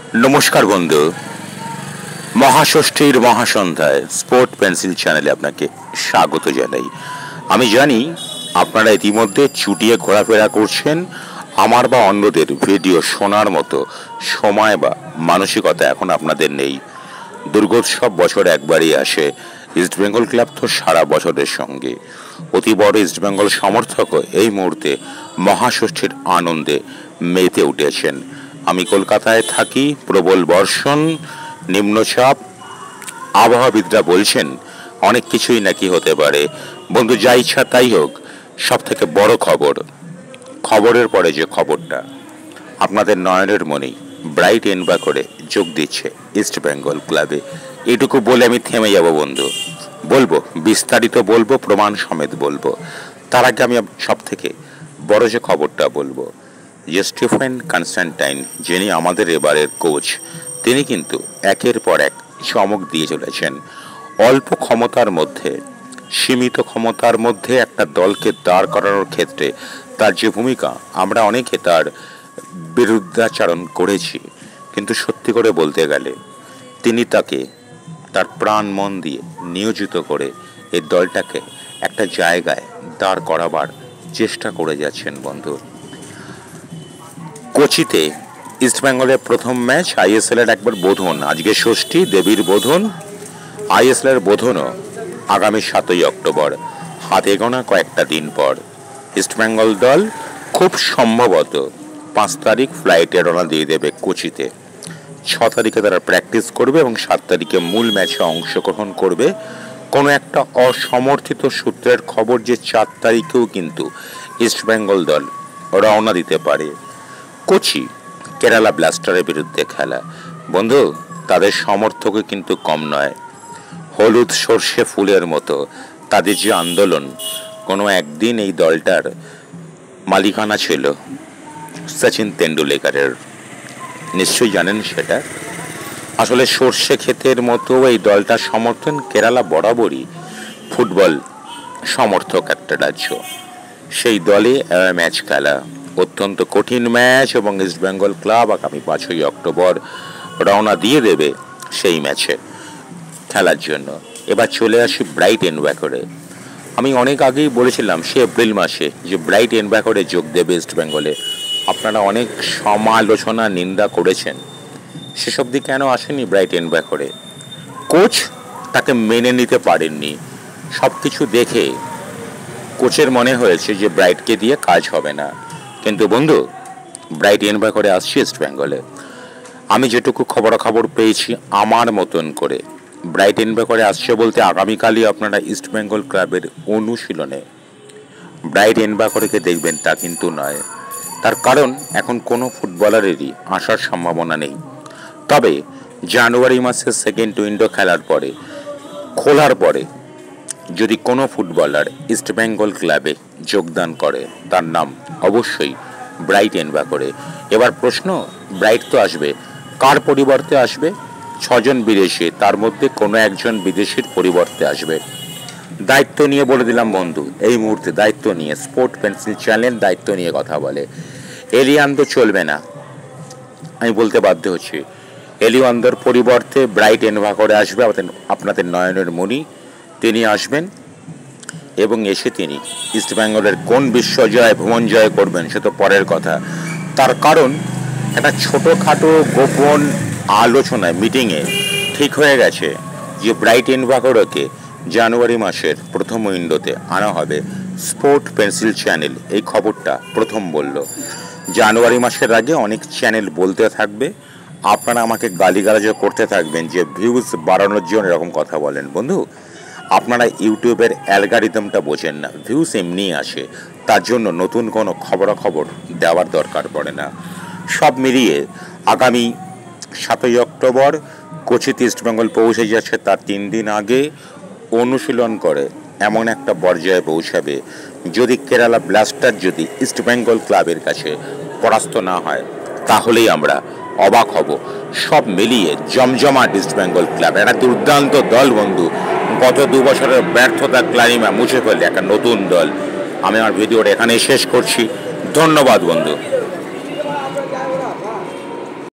নমস্কার বন্ধু, মহাষষ্ঠীর মহাসন্ধ্যায় sport pencil চ্যানেলে আপনাকে স্বাগত জানাই। আমি জানি আপনারা ইতিমধ্যে চুটিয়ে ঘোরাফেরা করছেন। আমার বা অন্যদের ভিডিও শোনার মতো সময় বা মানসিকতা এখন আপনাদের নেই। দুর্গোৎসব বছর একবারই আসে। ইস্টবেঙ্গল ক্লাব তো সারা বছরের সঙ্গে। অতি বড় ইস্টবেঙ্গল সমর্থকও এই মুহূর্তে মহাষষ্ঠীর আনন্দে মেতে উঠেছেন। আমি কলকাতায় থাকি। প্রবল বর্ষণ, নিম্নচাপ, আবহাওয়াবিদরা বলছেন অনেক কিছুই নাকি হতে পারে। বন্ধু, যা ইচ্ছা তাই হোক, সব থেকে বড় খবরের পরে যে খবরটা, আপনাদের নয়নের মনি ব্রাইট এনবা করে যোগ দিচ্ছে ইস্টবেঙ্গল ক্লাবে। এটুকু বলে আমি থেমে যাব বন্ধু। বলবো, বিস্তারিত বলবো, প্রমাণ সমেত বলবো। তার আগে আমি সব থেকে বড় যে খবরটা বলবো, যে স্টিফেন কনস্ট্যান্টাইন, যিনি আমাদের এবারের কোচ, তিনি কিন্তু একের পর এক চমক দিয়ে চলেছেন। অল্প ক্ষমতার মধ্যে, সীমিত ক্ষমতার মধ্যে একটা দলকে দাঁড় করানোর ক্ষেত্রে তার যে ভূমিকা, আমরা অনেকে তার বিরুদ্ধাচরণ করেছি, কিন্তু সত্যি করে বলতে গেলে তিনি তাকে তার প্রাণ মন দিয়ে নিয়োজিত করে এই দলটাকে একটা জায়গায় দাঁড় করাবার চেষ্টা করে যাচ্ছেন বন্ধু। কোচিতে ইস্টবেঙ্গলের প্রথম ম্যাচ, আইএসএল এর একবার বোধন, আজকে ষষ্ঠী, দেবীর বোধন। আইএসএল এর বোধনও আগামী 7ই অক্টোবর, হাতে গোনা কয়েকটা দিন পর। ইস্টবেঙ্গল দল খুব সম্ভবত 5 তারিখ ফ্লাইটে রওনা দিয়ে দেবে কোচিতে। 6 তারিখে তারা প্র্যাকটিস করবে এবং 7 তারিখে মূল ম্যাচে অংশগ্রহণ করবে। কোনো একটা অসমর্থিত সূত্রের খবর যে 4 তারিখেও কিন্তু ইস্টবেঙ্গল দল রওনা দিতে পারে। কোচি, কেরালা ব্লাস্টারের বিরুদ্ধে খেলা। বন্ধু, তাদের সমর্থকও কিন্তু কম নয়। হলুদ সর্ষে ফুলের মতো তাদের যে আন্দোলন, কোনো একদিন এই দলটার মালিকানা ছিল সচিন তেন্ডুলকরের। নিশ্চয়ই জানেন সেটা। আসলে সর্ষে ক্ষেতের মতো এই দলটার সমর্থন। কেরালা বরাবরই ফুটবল সমর্থক একটা রাজ্য। সেই দলে ম্যাচ খেলা অত্যন্ত কঠিন ম্যাচ, এবং ইস্টবেঙ্গল ক্লাব আগামী 5ই অক্টোবর রওনা দিয়ে দেবে সেই ম্যাচে খেলার জন্য। এবার চলে আসি ব্রাইট এনবা করে। আমি অনেক আগেই বলেছিলাম সে এপ্রিল মাসে যে ব্রাইট এনবা করে যোগ দেবে ইস্টবেঙ্গলে। আপনারা অনেক সমালোচনা, নিন্দা করেছেন। সেসব দিকে কেন আসেনি ব্রাইট এনবা করে? কোচ তাকে মেনে নিতে পারেননি। সব কিছু দেখে কোচের মনে হয়েছে যে ব্রাইটকে দিয়ে কাজ হবে না। কিন্তু বন্ধু, ব্রাইট এনবা করে আসছে ইস্টবেঙ্গলে। আমি যেটুকু খবরাখবর পেয়েছি আমার মতন করে, ব্রাইট এনবা করে আসছে বলতে আগামীকালই আপনারা ইস্টবেঙ্গল ক্লাবের অনুশীলনে ব্রাইট এনবা করেকে দেখবেন তা কিন্তু নয়। তার কারণ এখন কোনো ফুটবলারেরই আসার সম্ভাবনা নেই। তবে জানুয়ারি মাসের সেকেন্ড উইন্ডো খোলার পরে যদি কোনো ফুটবলার ইস্টবেঙ্গল ক্লাবে যোগদান করে, তার নাম অবশ্যই ব্রাইট এনবা করে। এবার প্রশ্ন, ব্রাইট তো আসবে, কার পরিবর্তে আসবে? 6 জন বিদেশি, তার মধ্যে কোনো একজন বিদেশির পরিবর্তে আসবে। দায়িত্ব নিয়ে বলে দিলাম বন্ধু, এই মুহূর্তে দায়িত্ব নিয়ে স্পোর্ট পেন্সিল চ্যানেল দায়িত্ব নিয়ে কথা বলে। এলিয়ান্দো চলবে না, আমি বলতে বাধ্য হচ্ছি। এলিয়ান্দোর পরিবর্তে ব্রাইট এনবা করে আসবে আপনাদের নয়নের মণি। তিনি আসবেন এবং এসে তিনি ইস্টবেঙ্গলের কোন বিশ্বজয়, ভুবন জয় করবেন সে তো পরের কথা। তার কারণ একটা ছোটোখাটো গোপন আলোচনায়, মিটিংয়ে ঠিক হয়ে গেছে যে ব্রাইট এনবা করেকে জানুয়ারি মাসের প্রথম উইন্ডোতে আনা হবে। স্পোর্ট পেন্সিল চ্যানেল এই খবরটা প্রথম বলল। জানুয়ারি মাসের আগে অনেক চ্যানেল বলতে থাকবে, আপনারা আমাকে গালিগালাজও করতে থাকবেন যে ভিউজ বাড়ানোর জন্য এরকম কথা বলেন। বন্ধু, আপনারা ইউটিউবের অ্যালগরিদমটা বোঝেন না। ভিউজ এমনিই আসে, তার জন্য নতুন কোনো খবরাখবর দেওয়ার দরকার পড়ে না। সব মিলিয়ে আগামী 7ই অক্টোবর কোচিতে ইস্টবেঙ্গল পৌঁছে যাচ্ছে। তার 3 দিন আগে অনুশীলন করে এমন একটা পর্যায়ে পৌঁছাবে, যদি কেরালা ব্লাস্টার যদি ইস্টবেঙ্গল ক্লাবের কাছে পরাস্ত না হয়, তাহলেই আমরা অবাক হব। সব মিলিয়ে জমজমাট ইস্টবেঙ্গল ক্লাব, একটা দুর্দান্ত দল বন্ধু। গত 2 বছরের ব্যর্থতা ক্লাইমা মুছে ফেলে একটা নতুন দল। আমি আমার ভিডিওটা এখানেই শেষ করছি। ধন্যবাদ বন্ধু।